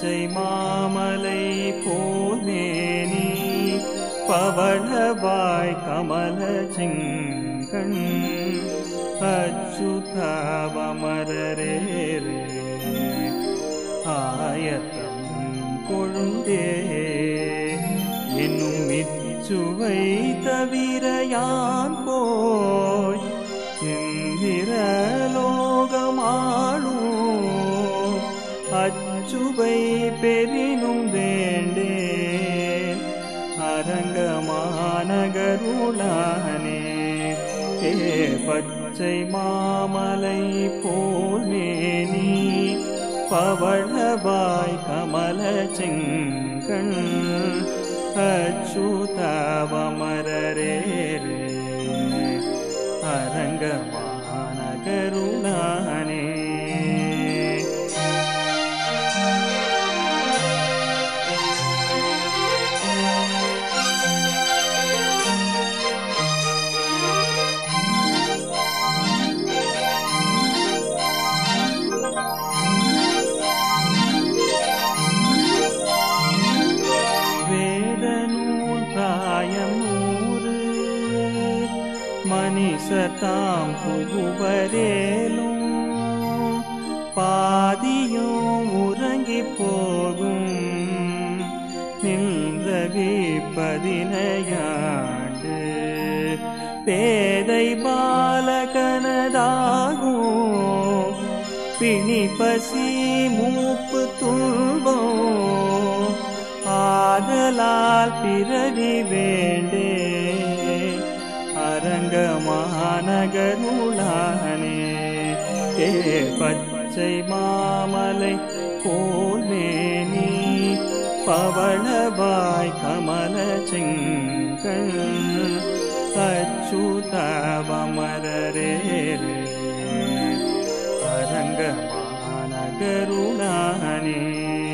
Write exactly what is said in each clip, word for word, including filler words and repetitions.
பச்சை மாமலை போல் மேனி பவளவாய் கமல செங்கண் அச்சுதவமரரேரே ஆயத்தம் கொழுந்தே என்னும் மிச்சுவை தவிர யான் போய் இந்திரலோகமாளும் அச்சுவை பெரினும் வேண்டேன் அரங்கமானகருளானே ஏ பச்சை மாமலை போல் மேனி பவளவாய் கமல செங்கண் அச்சுதவமரரேரே அரங்கமானகருளானே மனிசதாம் புகுவரேலும் பாதியும் உறங்கி போகும் நின்றவி பதினையாண்டு பேதை பாலகனதாகும் பிணி பசி மூப்பு துன்பம் ஆதலால் பிறவி வேண்டே அரங்கமானகருளானே ஏ பச்சை மாமலை போல் மேனி பவளவாய் கமல செங்கண் அச்சுதவமரரேரே அரங்கமானகருளானே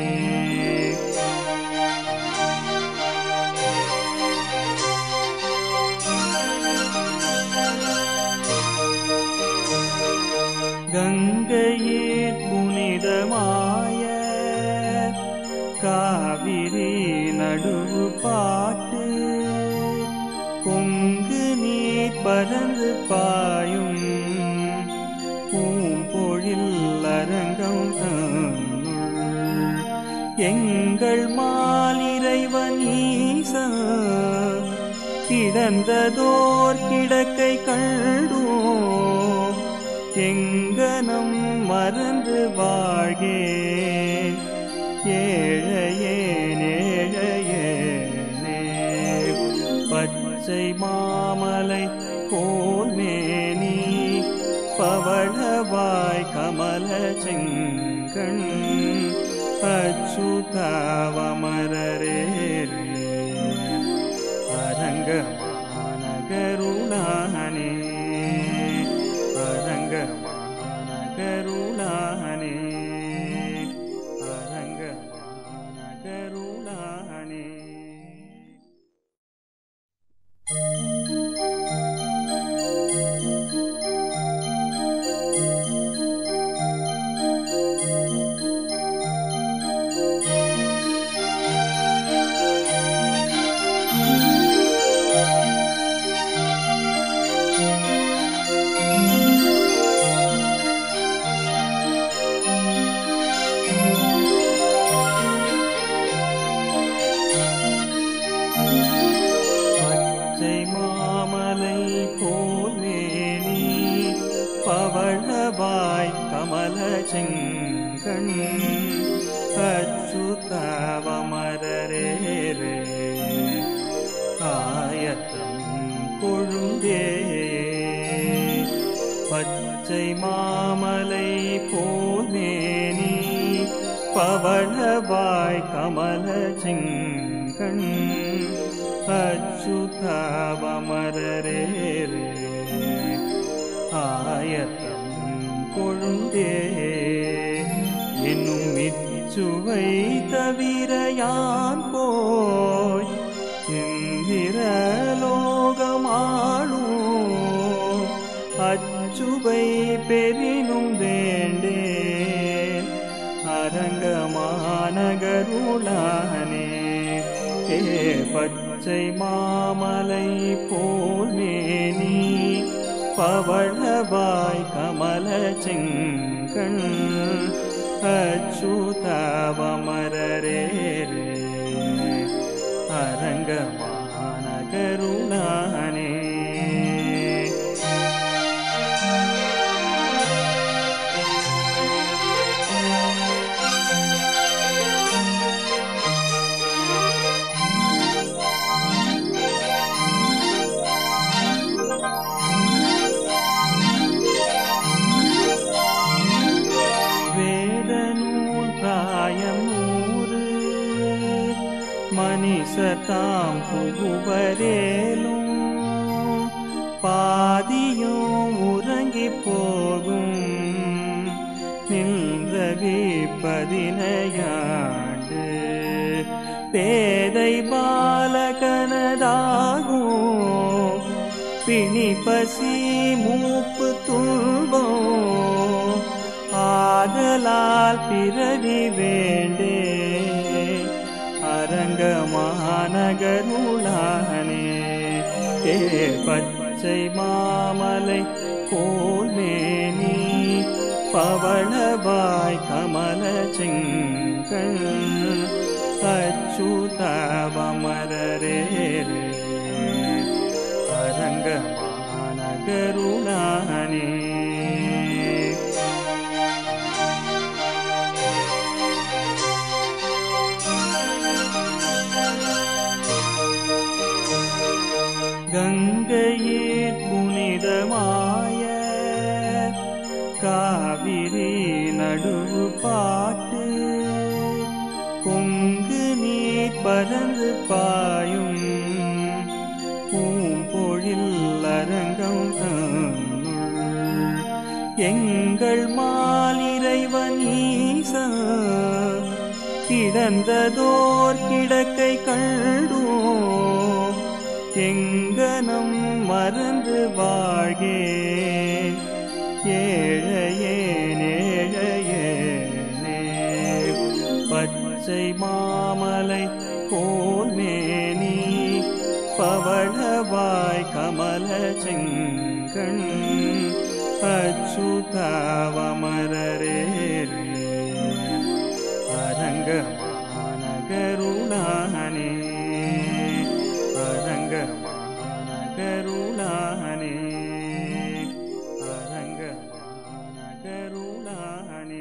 கங்கையீர் புனிதமாய காவிரி நடுவு பாட்டு பொங்கு நீர் பறந்து பாயும் பூம்பொழில் அரங்கம் தன்னுள் எங்கள் மாலிறைவன் ஈசன் கிடந்ததோர் கிடக்கை கண்டோம் எங்கனம் மறந்து வாழ்கேன் ஏழையேன் ஏழையேனே பச்சை மாமலை போல் மேனி பவளவாய் கமல செங்கண் அச்சுதவமரரேரே அரங்கமானகருளானே அரங்கமானகருளானே அரங்கமானகருளானே பவளவாய் கமல செங்கண் அச்சுதவமரரேரே ஆயத்தம் கொழுந்தே பச்சை மாமலை போல் மேனி பவளவாய் கமல செங்கண் அச்சுதவமரரேரே ஆயத்தம் கொழுந்தே என்னும் மிச்சுவை தவிர யான் போய் இந்திரலோகமாளும் அச்சுவை பெரினும் வேண்டேன் அரங்கமான மாநகருளானே ஏ பச்சை மாமலை போல் மேனி பவளவாய் கமல செங்கண் அச்சுதவமரரே அரங்க மாநகருளானே மனிசதாம் புகுவரேலும் பாதியும் உறங்கி போகும் நின்றவி பதினையாண்டு பேதை பாலகனதாகும் பிணி பசி மூப்பு துன்பம் ஆதலால் பிறவி வேண்டே அரங்க மாநகருளானே ஏ பச்சை மாமலை போல் மேனி பவளவாய் கமல செங்கண் அச்சுதவமரரே அரங்க மாநகருளானே கங்கையீர் புனிதமாய காவிரி நடுவு பாட்டு பொங்கு நீர் பறந்து பாயும் பூம்பொழில் அரங்கம் தன்னுள் எங்கள் மாலிறைவன் ஈசன் கிடந்ததோர் கிடக்கை கண்டோம் எங்கனம் மறந்து வாழ்கே ஏழையேனேழையேனே பச்சை மாமலை போல் மேனி பவளவாய் கமல செங்கண் அச்சுதவமரரே அரங்க மாநகருளானே அரங்க மாநகருளானே அரங்க மாநகருளானே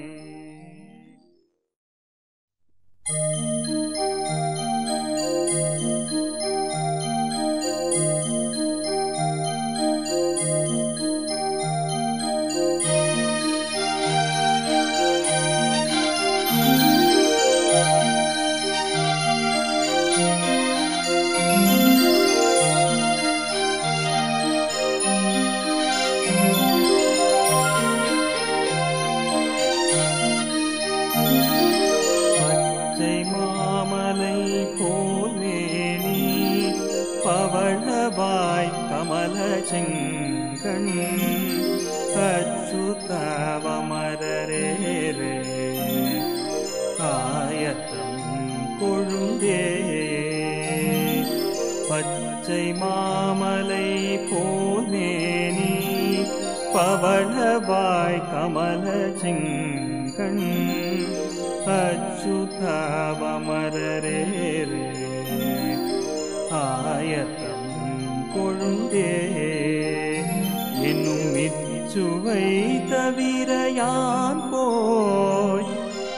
பவளவாய் கமல செங்கண் அச்சுதவமரரே ஆயத்தம் கொழுந்தே பச்சை மாமலை போல் மேனி பவளவாய் கமல செங்கண் அச்சுதவமரரே ஆயத்தம் கொழுந்தே என்னும் இச்சுவை தவிர யான் போய்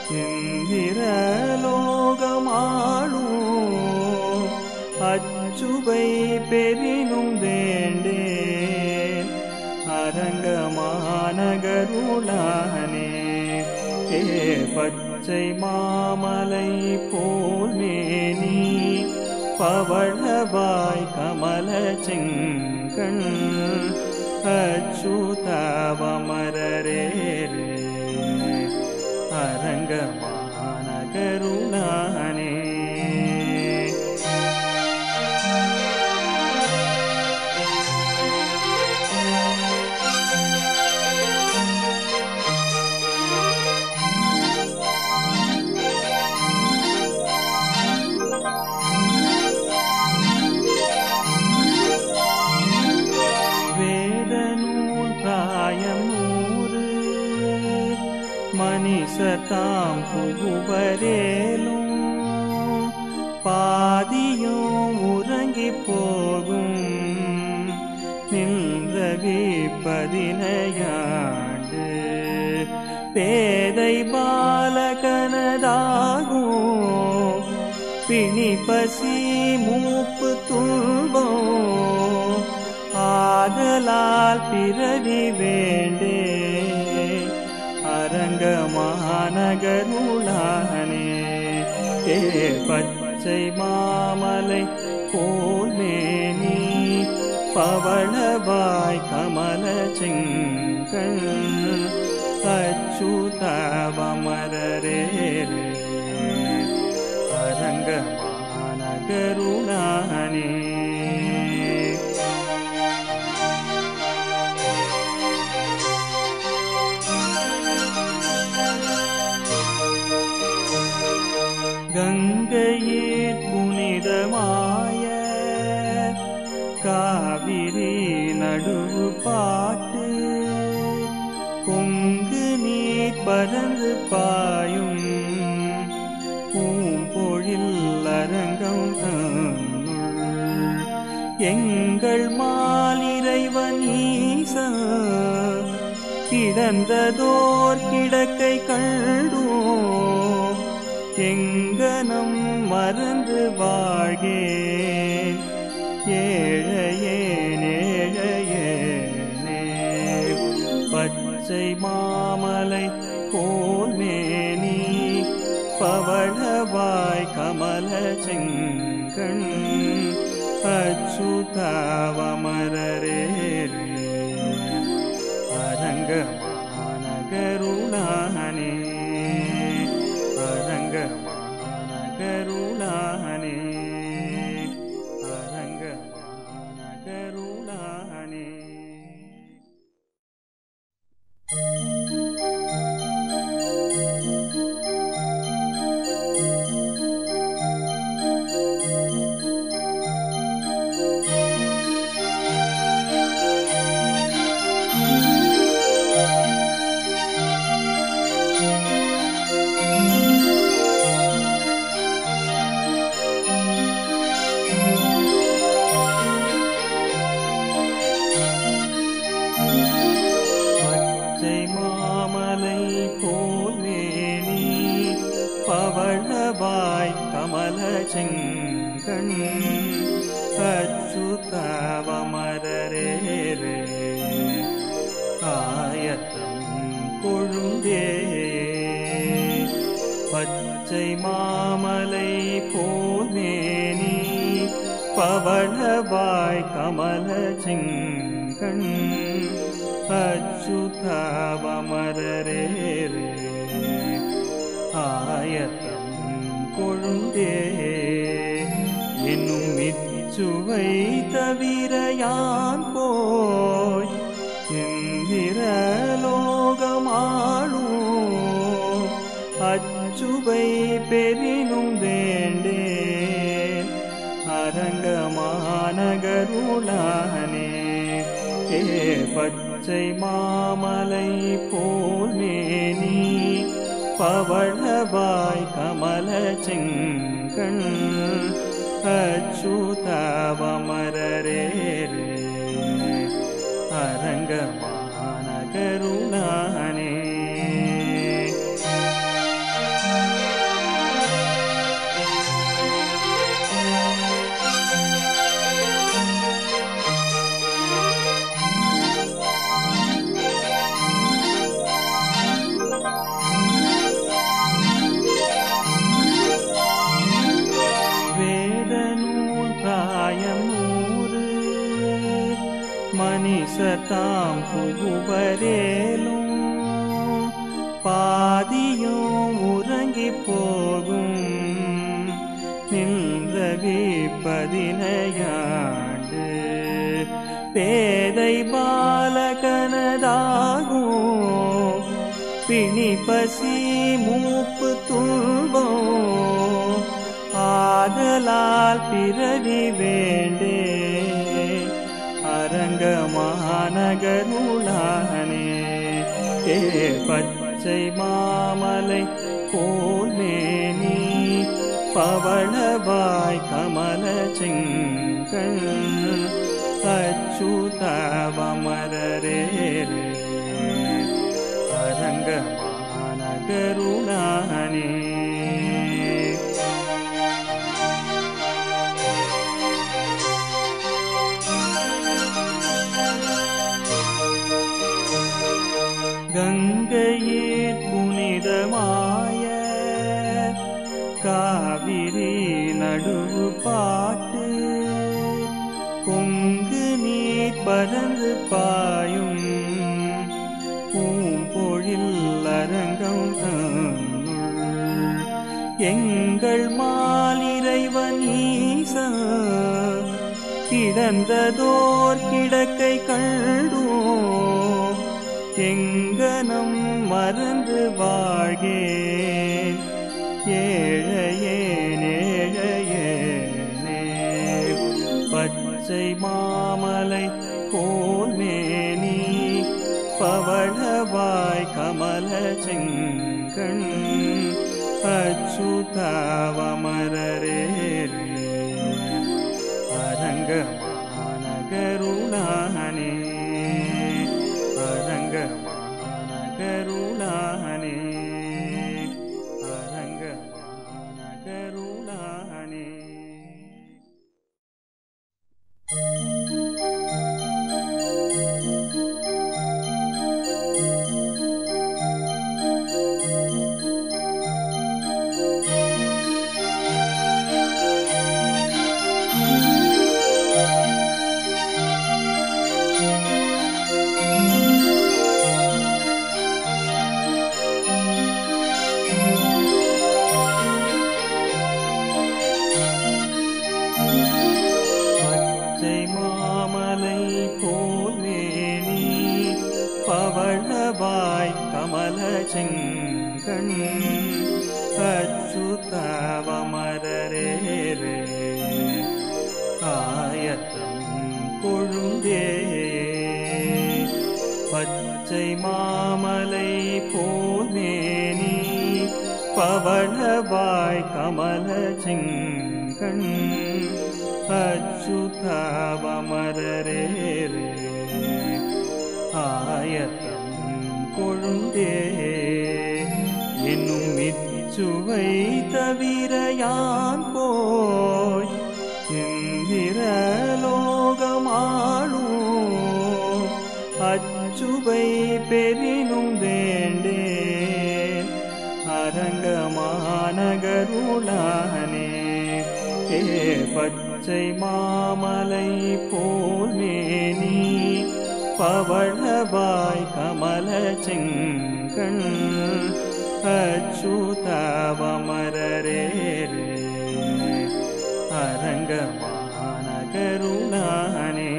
இந்திரலோகமாளும் அச்சுவை பெரினும் வேண்டேன் அரங்க மாநகருளானே ஏ பச்சை மாமலை போல் மேனி பவளவாய் கமல செங்கண் அச்சுதவமரரே அரங்க மாநகருளானே மனிசதாம் புகுவரேலும் பாதியும் உறங்கி போகும் நின்றவி பதினையாண்டு பேதை பாலகனதாகும் பிணி பசி மூப்பு துன்பம் ஆதலால் பிறவி வேண்டே அரங்கமாநகருளானே ஏ பச்சை மாமலை போல் மேனி பவளவாய் கமல செங்கண் அச்சுதவமரரே அரங்கமாநகருளானே கங்கையீர் புனிதமாய காவிரி நடுவு பாட்டு பொங்கு நீர் பறந்து பாயும் பூம்பொழில் அரங்கம் தன்னுள் எங்கள் மாலிறைவன் ஈசன் கிடந்ததோர் கிடக்கை கண்டோம் எங்கனம் மறந்து வாழ்கேன் ஏழையேன் ஏழையேனே பச்சை மாமலை போல் மேனி பவளவாய் கமல செங்கண் அச்சுதவமரரே அரங்கமாநகருளானே அரங்கமாநகருளானே அரங்கமாநகருளானே பவளவாய் கமல செங்கண் அச்சுதவமரரே ஆயத்தம் கொழுந்தே பச்சை மாமலை போல் மேனி பவளவாய் கமல செங்கண் அச்சுதவமரரே ஆயத்தம் கொழுந்தே என்னும் இச்சுவை தவிர யான் போய் இந்திரலோகமாளும் அச்சுவை பெரினும் வேண்டேன் அரங்கமாநகருளானே ஏ பச்சை மாமலை போல் மேனி பவளவாய் கமல செங்கண் அச்சுதவமரரே அரங்கமாநகருளானே மனிசதாம் புகுவரேலும் பாதியும் உறங்கி போகும் நின்றவி பதினையாண்டு பேதை பாலகனதாகும் பிணி பசி மூப்பு துன்பம் ஆதலால் பிறவி வேண்டே அரங்கமாநகருளானே ஏ பச்சை பச்சை மாமலை போல்மேனி பவளவாய் கமல செங்கண் அச்சுதவமரரே அரங்கமான கருணானே. கங்கையீர் புனிதமாய காவிரி நடுவு பாட்டு பொங்கு நீர் பறந்து பாயும் பூம்பொழில் அரங்கம் தன்னுள் எங்கள் மாலிறைவன் ஈசன் கிடந்ததோர் கிடக்கை கண்டோம் எங்கனம் மறந்து வாழ்கேன் ஏழையேன் ஏழையேனே. பச்சை மாமலை போல்மேனி பவளவாய் கமல செங்கண் அச்சுதவமரரே அரங்கமான கருணானே அரங்கமான கருணானே அரங்கமான கருணானே. பவளவாய் கமல செங்கண் அச்சுதவமரரே ஆயத்தம் கொழுந்தே. பச்சை மாமலை போல்மேனி பவளவாய் கமல செங்கண் அச்சுதவமரரே ஆயத்தம் கொழுந்தே. என்னும் இச்சுவை தவிர யான் போய் இந்திரலோகமாளும் அச்சுவை பெரினும் வேண்டேன் அரங்கமான கருணானே. ஏ பச்சை மாமலை போல்மேனி பவளவாய் கமல செங்கண் அச்சுதவமரரே அரங்கமான கருணானே.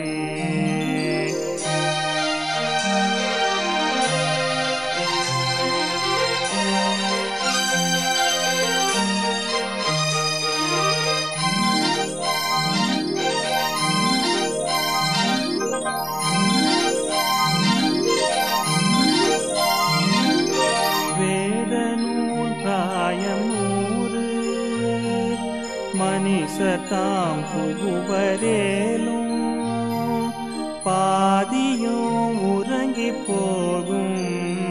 மனிசதாம் புகுவரேலும் பாதியும் உறங்கி போகும்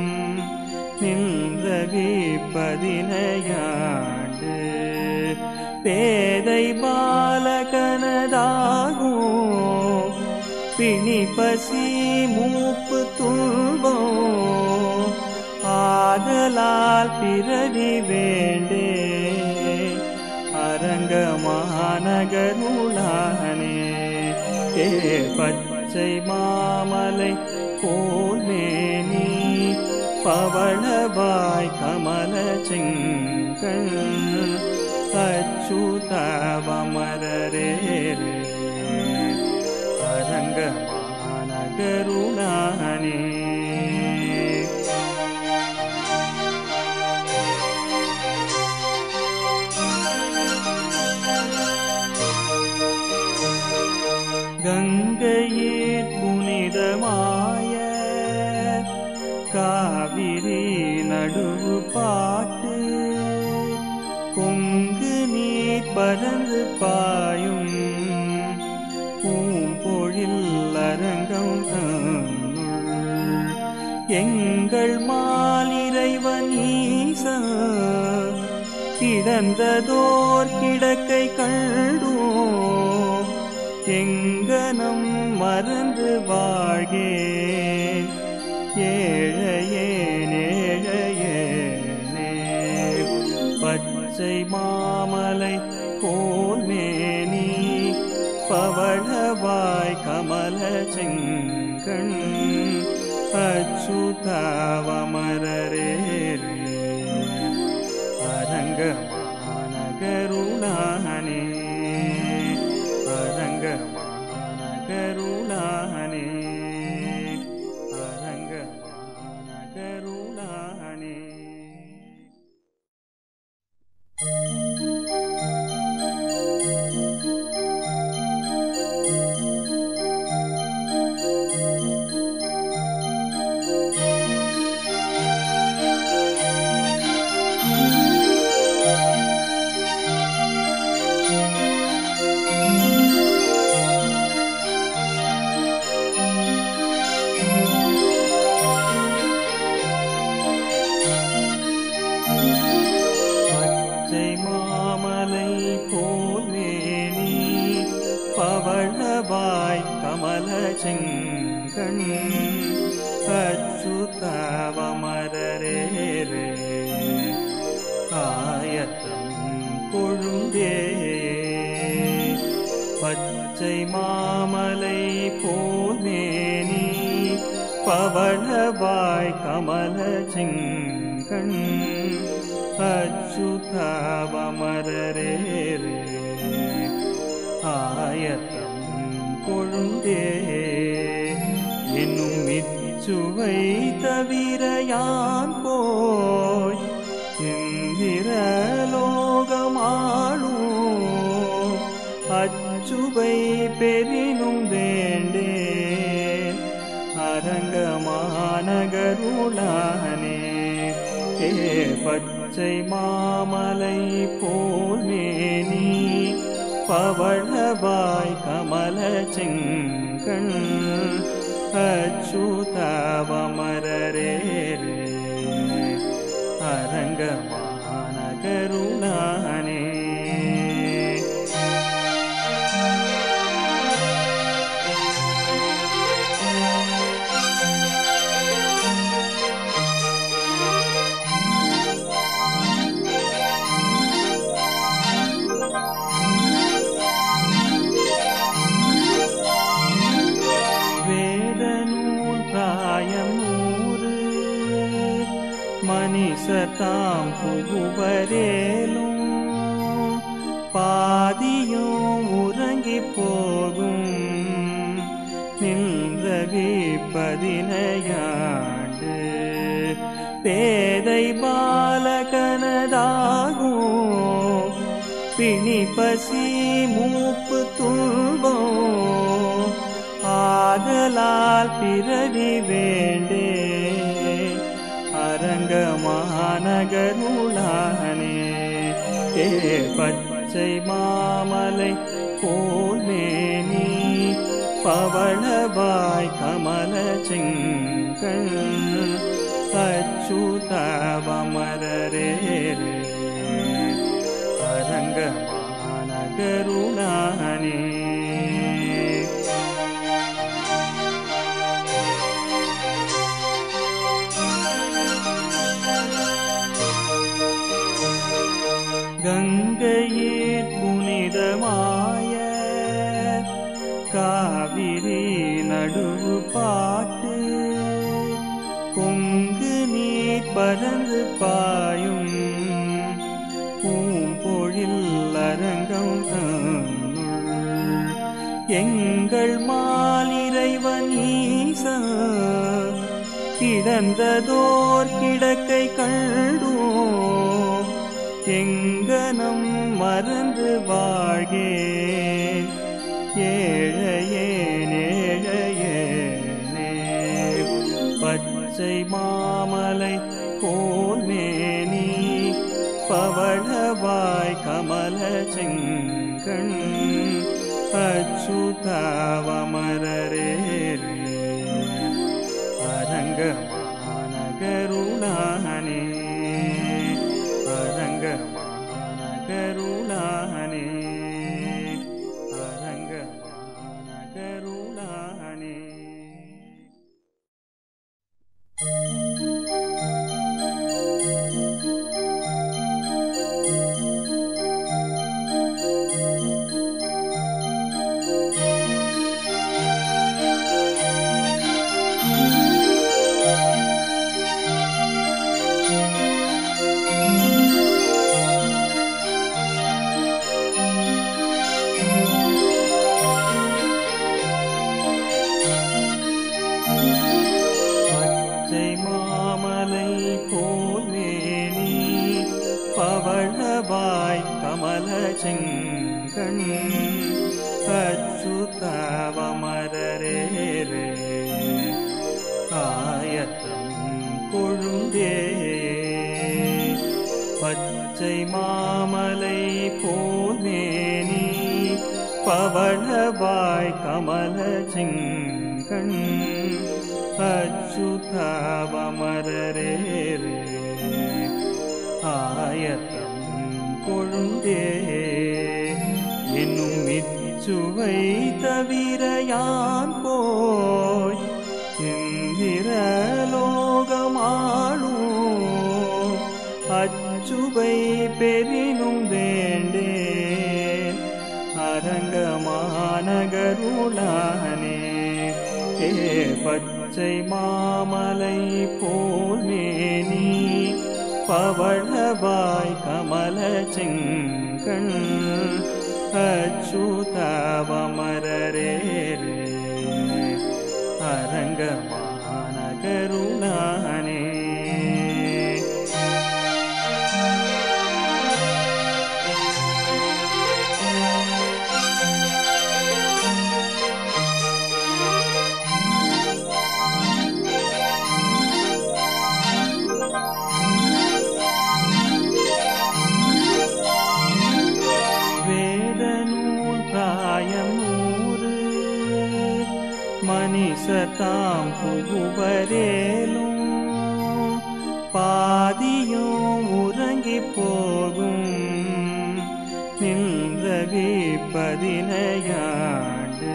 நின்றவி பதினையாண்டு பேதை பாலகனதாகும் பிணி பசி மூப்பு துன்பம் ஆதலால் பிறவி வேண்டே அரங்கமான கருணானே. ஏ பச்சை மாமலை போல்மேனி பவளவாய் கமல செங்கண் அச்சுதவமரரே அரங்கமான கருணானே. கங்கையீர் புனிதமாய காவிரி பாட்டு பொங்கு நீர் பறந்து பாயும் பூம்பொழில் அரங்கம் தன்னுள் எங்கள் மாலிறைவன் ஈசா கிடந்ததோர் கிடக்கை கண்டோம் எங்கனம் மறந்து வாழ்கேன் ஏழையேன் ஏழையேனே பச்சை மாமலை போல் மேனி பவளவாய் கமல செங்கண் அச்சுதாவமரரே அரங்கமான கருணானே அரங்கமான கருணானே அரங்கமான கருணானே பவளவாய் கமல செங்கண் அச்சுதாவமரரே ஆயத்தம் கொழுந்தே பச்சை மாமலை போல் மேனி பவளவாய் கமல செங்கண் அச்சுதாவமரரே ஆயத்தம் கொழுந்தே என்னும் இச்சுவை தவிர யான் போய் இந்திரலோகமாளும் அச்சுவை பெரினும் வேண்டேன் அரங்கமான கருணானே ஏ பச்சை மாமலை போல் மேனி பவளவாய் கமல செங்கண் அச்சுதாவமரரே அரங்கமான கருணானே மனிசதாம் புகுவரேலும் பாதியும் உறங்கி போகும் நின்றவி பதினையாண்டு பேதை பாலகனதாகும் பிணி பசி மூப்பு துன்பம் ஆதலால் பிறவி வேண்டே அரங்கமான கருணானே ஏ பச்சை மாமலை போல் மேனி பவளவாய் கமல செங்கண் அச்சுதாவமரரே அரங்கமான கருணானே கங்கையீர் புனிதமாய காவிரி நடுவு பாட்டு பொங்கு நீர் பறந்து பாயும் பூம்பொழில் அரங்கம் தன்னுள் எங்கள் மாலிறைவன் ஈசா கிடந்ததோர் கிடக்கை கண்டோம் எங்கனம் மறந்து வாழ்கேன் ஏழையேன் ஏழையேனே பச்சை மாமலை போல் மேனி பவளவாய் கமல செங்கண் அச்சுதாவமரரே அரங்கமான கருணானே அரங்கமான கருணானே அரங்கமான கருணானே. பவளவாய் கமல செங்கண் அச்சுதாவமரரே ஆயத்தம் கொழுந்தே பச்சை மாமலை போல் மேனி பவளவாய் கமல செங்கண் அச்சுதாவமரரே ஆயத்தம் கொழுந்தே என்னும் மிச்சுவை தவிர யான் போய் இந்திரலோகமாளும் அச்சுவை பெரினும் வேண்டேன் அரங்கமான கருணானே ஏ பச்சை மாமலை போல் மேனி பவளவாய் கமல செங்கண் அச்சுதாவமரரே அரங்கமான கருணானே. மனிசதாம் புகுவரேலும் பாதியும் உறங்கி போகும் நின்றவி பதினையாண்டு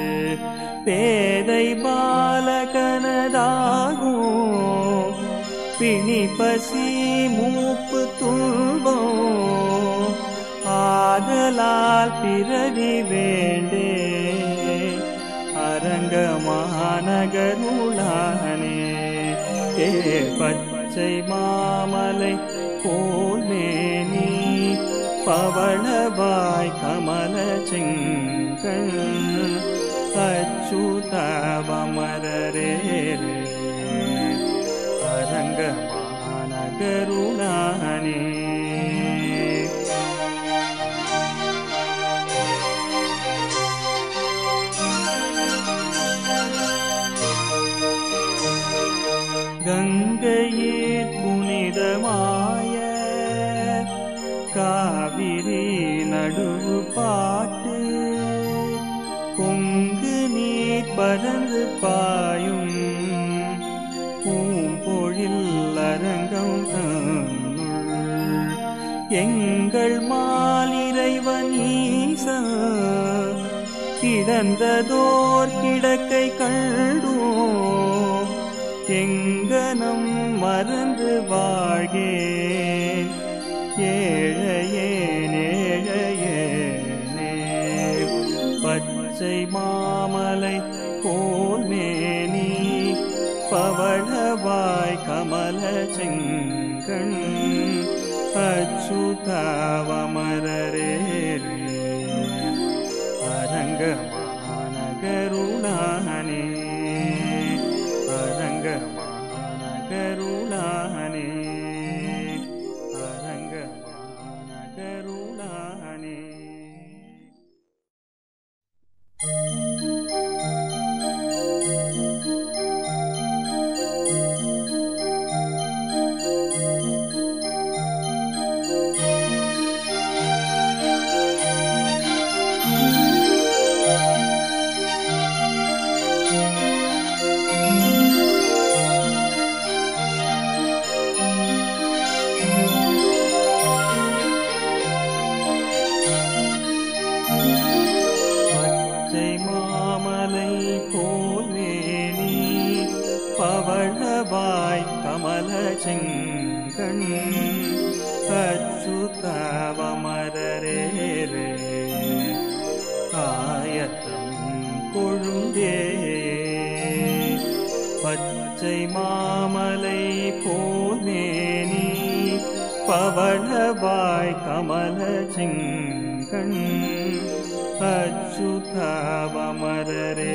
பேதை பாலகனதாகும் பிணி பசி மூப்பு துன்பம் ஆதலால் பிறவி வேண்டே அரங்கமான கருணானே ஏ பச்சை மாமலை போல் மேனி பவளவாய் கமல செங்கண் அச்சுதாவமரரே அரங்கமான கருணானே. கங்கையீர் புனிதமாய காவிரி நடுவு பாட்டு பொங்கு நீர் பறந்து பாயும் பூம்பொழில் அரங்கம் தன்னுள் எங்கள் மாலிறைவன் ஈசன் கிடந்ததோர் கிடக்கை கண்டோம் எங்கனம் மறந்து வாழ்கேன் ஏழையேன் ஏழையேனே பச்சை மாமலை போல் மேனி பவளவாய் கமல செங்கண் அச்சுதாவமரரே அரங்கமான கருணானே அரங்கமான கருணானே அரங்கமான கருணானே. செங்கண் அச்சுதவமரரே ஆயத்தம் கொழுந்தே பச்சை மாமலை போல்மேனி பவளவாய் கமல செங்கண் அச்சுதவமரரே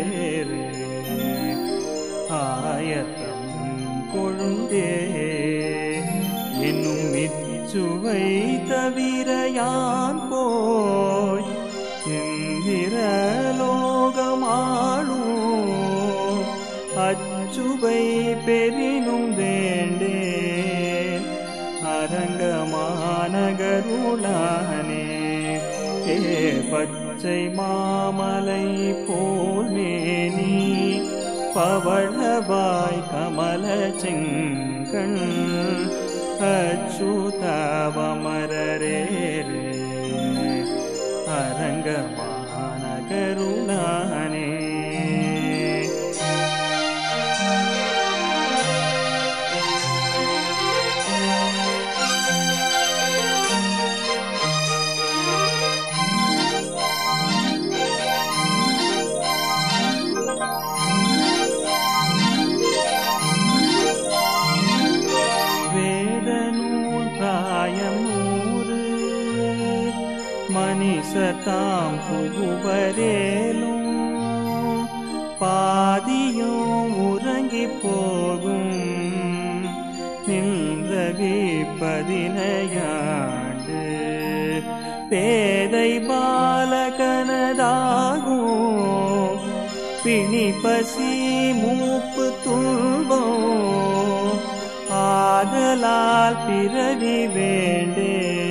ஆயத்தம் கொழுந்தே என்னும் இச்சுவை தவிர யான் போய் இந்திரலோகமாளும் அச்சுவை பெரினும் வேண்டேன் அரங்கமானகருளானே ஏ பச்சை மாமலை போல்மேனி பவளவாய் கமல செங்கண் அச்சுதவமரரே அரங்கமானகருளானே மனிசதாம் புகுவரேலும் பாதியும் உறங்கி போகும் நின்றவி பதினையாண்டு பேதை பாலகனதாகும் பிணி பசி மூப்பு துன்பம் ஆதலால் பிறவி வேண்டே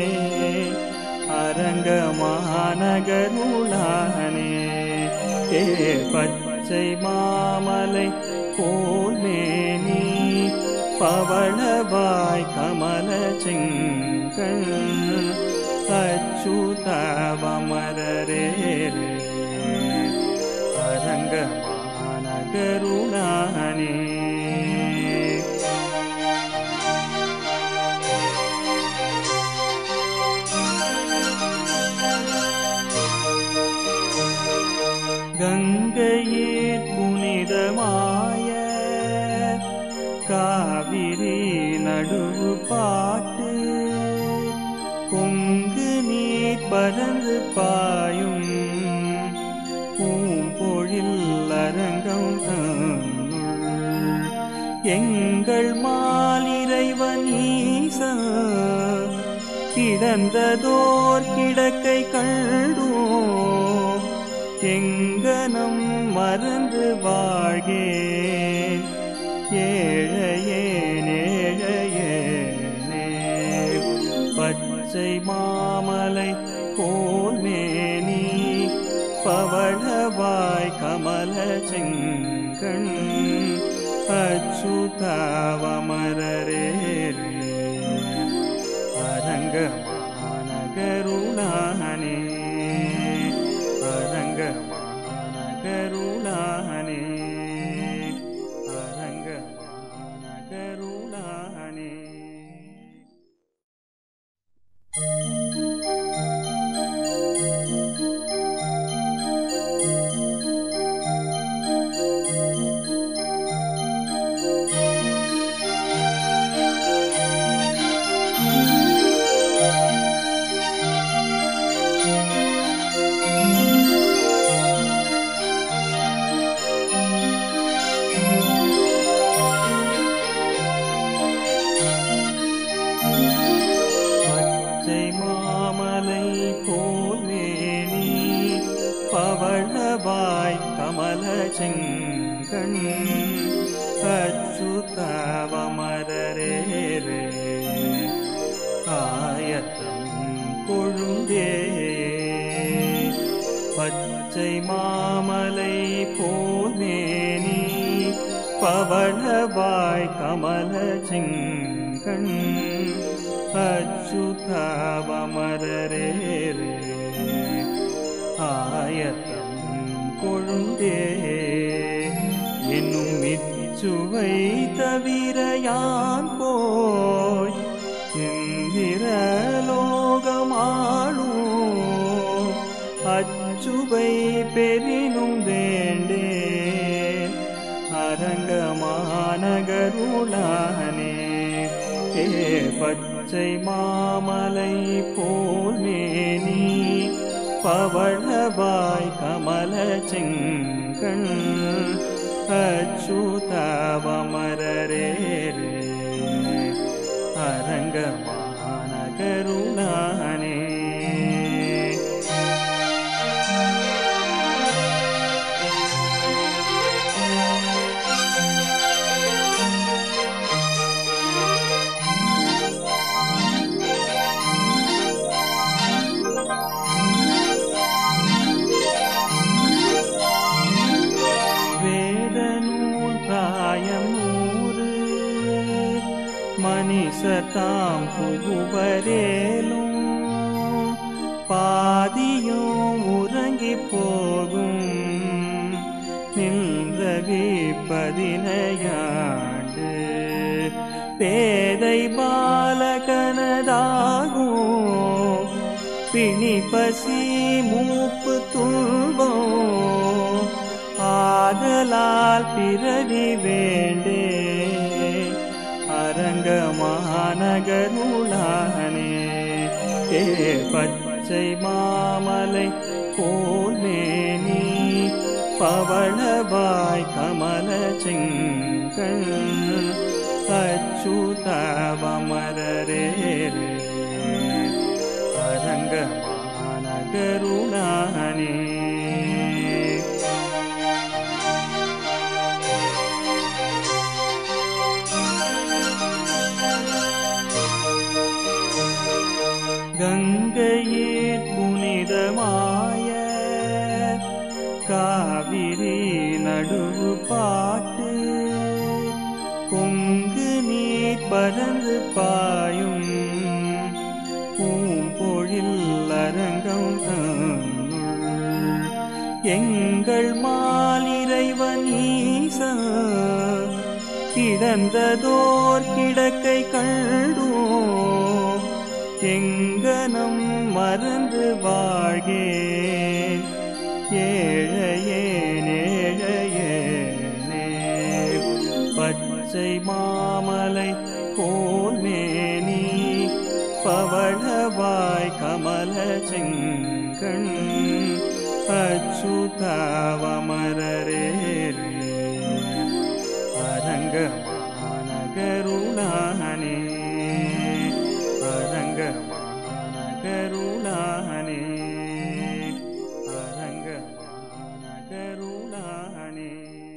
அரங்கமானகருளானே ஏ பச்சை மாமலை போல்மேனி பவளவாய் கமல செங்கண் அச்சுதவமரரே அரங்கமானகருளானே கங்கையீர் புனிதமாய காவிரி நடுவு பாட்டு பொங்கு நீர் பறந்து பாயும் பூம்பொழில் அரங்கம் தன்னுள் எங்கள் மாலிறைவன் ஈசன் கிடந்ததோர் கிடக்கை கண்டோம் எங்கனம் மறந்து வாழ்கேன் ஏழையேன் ஏழையேனே பச்சை மாமலை போல்மேனி பவளவாய் கமல செங்கண் அச்சுதவமரரே அரங்கமானகருளானே அரங்கமானகருளானே அரங்கமானகருளானே பவளவாய் கமல செங்கண் அச்சுதவமரரே ஆயத்தம் கொழுந்தே பச்சை மாமலை போல்மேனி பவளவாய் கமல செங்கண் அச்சுதவமரரே ஆயத்தம் கொழுந்தே என்னும் இச்சுவை தவிர யான் போய் இந்திரலோகமாளும் அச்சுவை பெரினும் வேண்டேன் அரங்கமானகருளானே. ஏ பச்சை மாமலை போல் மேனி பவளவாய் கமல செங்கண் அச்சுதவமரரே அரங்கமானகருளானே. மனிசதாம் புகுவரேலும் பாதியும் உறங்கி போகும் நின்றவி பதினையாண்டு பேதை பாலகனதாகும் பிணி பசி மூப்பு துன்பம் ஆதலால் பிறவி வேண்டே அரங்கமானகருளானே. ஏ பச்சை மாமலை போல் மேனி பவளவாய் கமல செங்கண் அச்சுதவமரரே அரங்கமானகருளானே. கங்கையீர் புனிதமாய காவிரி நடுவு பாட்டு பொங்கு நீர் பறந்து பாயும் பூம்பொழில் அரங்கம் தன்னுள் எங்கள் மாலிறைவன் ஈசன் கிடந்ததோர் கிடக்கை கண்டோம் எங்கனம் மறந்து வாழ்கேன் ஏழையேன் ஏழையேனே. பச்சை மாமலை போல் மேனி பவளவாய் கமல செங்கண் அச்சுதவமரரே அரங்கமானகருளானே அரங்கமானகருளானே அரங்கமானகருளானே.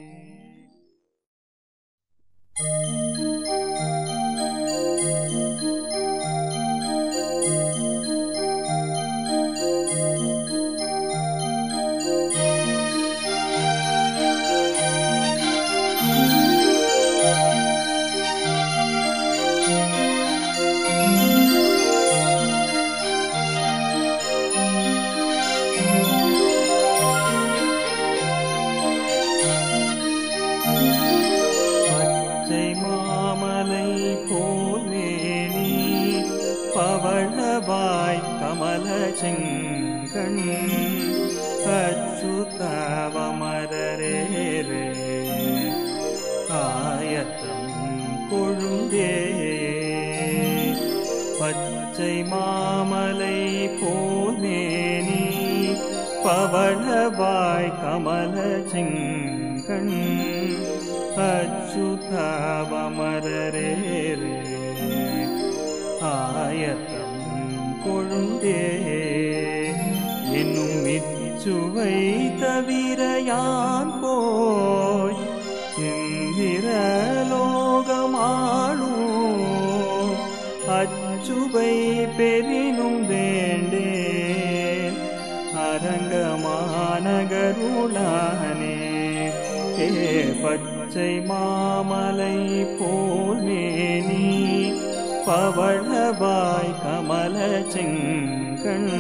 பவளவாய் கமல செங்கண் அச்சுதவமரரே ஆயத்தம் கொழுந்தே. பச்சை மாமலை போல் மேனி பவளவாய் கமல செங்கண் அச்சுதவமரரே ஆயத்தம் கொழுந்தே. என்னும் இச்சுவை தவிர யான் போய் இந்திரலோகமாளும் அச்சுவை பெரினும் வேண்டேன் அரங்கமானகருளானே. ஏ பச்சை மாமலை போல் மேனி பவளவாய் கமல செங்கண்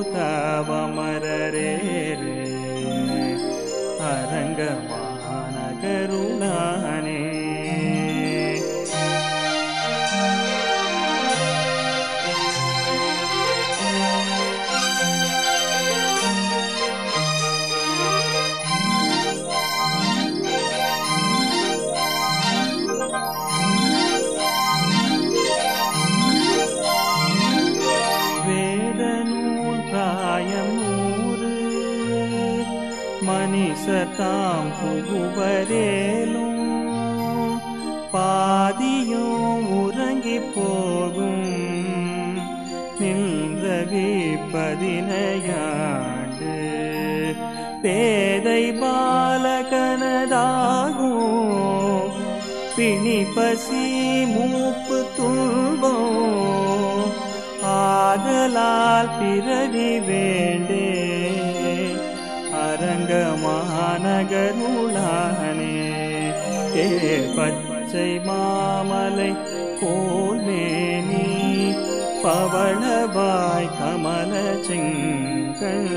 அச்சுதவமரரே அரங்கமானகருளானே கருணானே மனிசதாம் புகுவரேலும் பாதியும் உறங்கி போகும் நின்றவி பதினையாண்டு பேதை பாலகனதாகும் பிணி பசி மூப்பு துன்பம் ஆதலால் பிறவி வேண்டே அரங்கமானகருளானே ஏ பச்சை மாமலை போல் மேனி பவளவாய் கமல செங்கண்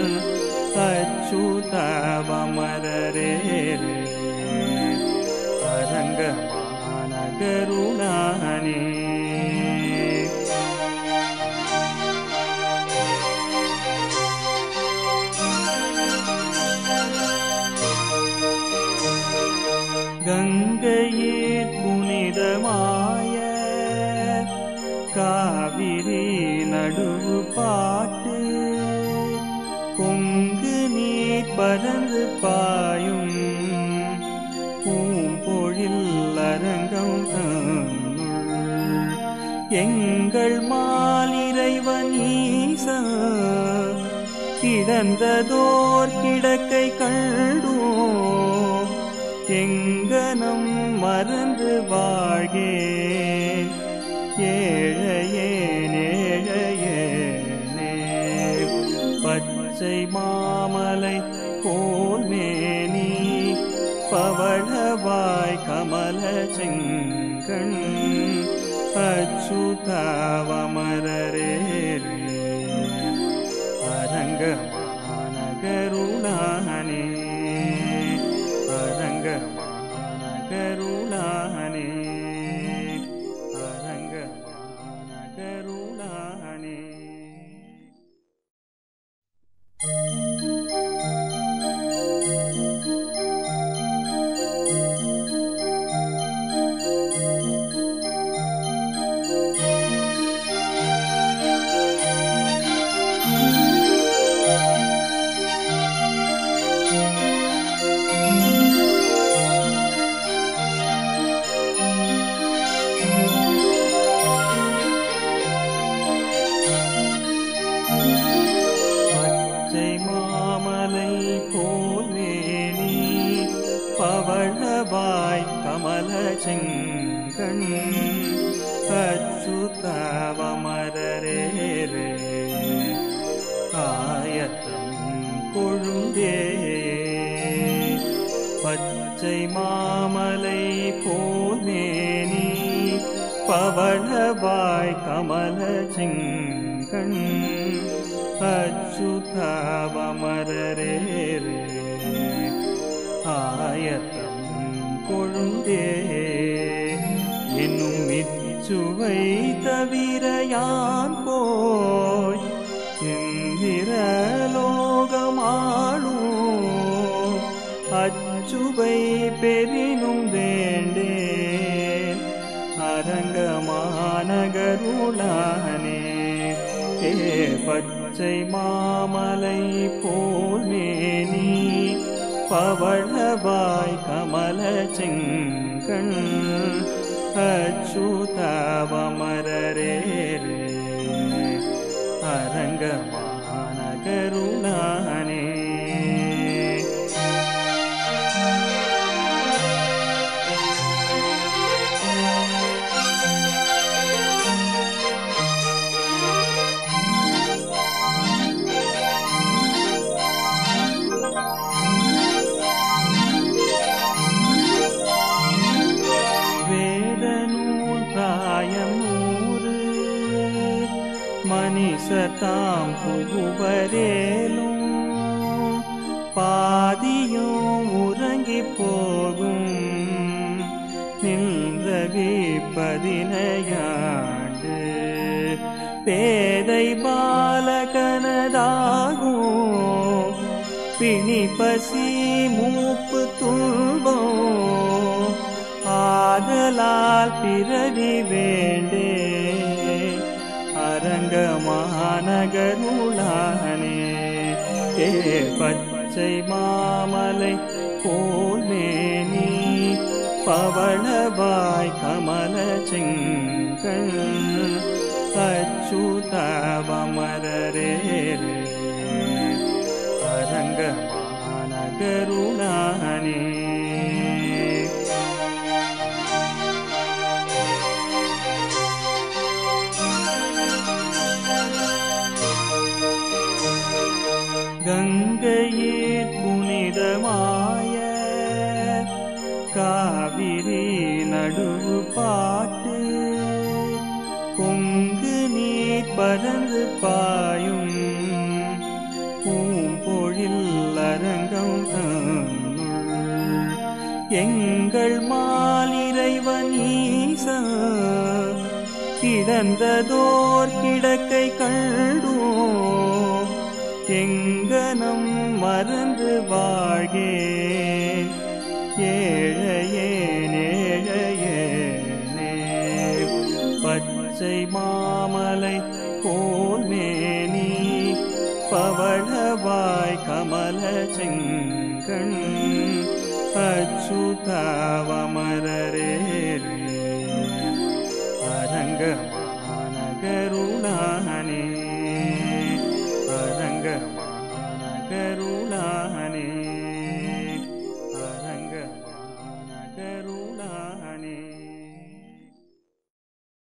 அச்சுதவமரரே அரங்கமானகருளானே கங்கையீர் புனிதமாய காவிரி நடுவு பாட்டு பொங்கு நீர் பறந்து பாயும் பூம்பொழில் அரங்கம் தன்னுள் எங்கள் மாலிறைவன் ஈசா கிடந்ததோர் கிடக்கை கண்டோம் எங்கனம் மறந்து வாழ்கேன் ஏழையேன் ஏழையேனே பச்சை மாமலை போல் மேனி பவளவாய் கமல செங்கண் அச்சுதவமரரே அரங்கமானகருளானே அரங்கமானகருளானே அரங்கமானகருளானே பவளவாய் கமல செங்கண் அச்சுதவமரரே ஆயத்தம் கொழுந்தே பச்சை மாமலை போல் மேனி பவளவாய் கமல செங்கண் அச்சுதவமரரே ஆயத்தம் கொழுந்தே என்னும் இச்சுவை தவிர யான் போய் இந்திரலோகமாளும் அச்சுவை பெரினும் வேண்டேன் அரங்கமானகருளானே ஏ பச்சை மாமலை போல் மேனி பவளவாய் கமல செங்கண் அச்சுதவமரரே அரங்கமானகருளானே மனிசதாம் புகுவரேலும் பாதியும் உறங்கி போகும் நின்றவி பதினையாண்டு பேதை பாலகனதாகும் பிணி பசி மூப்பு துன்பம் ஆதலால் பிறவி வேண்டே அரங்கமாநகருளானே ஏ பச்சை மாமலை போல் மேனி பவளவாய் கமல செங்கண் அச்சுதவமரரே அரங்கமாநகருளானே கங்கையீர் புனிதமாய காவிரி நடுவு பாட்டு பொங்கு நீர் பறந்து பாயும் பூம்பொழில் அரங்கம் தன்னுள் எங்கள் மாலிறைவன் ஈசா கிடந்ததோர் கிடக்கை கண்டோம் எங்கனம் மறந்து வாழ்கேன் ஏழையேன் ஏழையேனே பச்சை மாமலை போல் மேனி பவளவாய் கமல செங்கண் அச்சுதவமரரே அரங்கமாநகருளானே அரங்கமாநகருளானே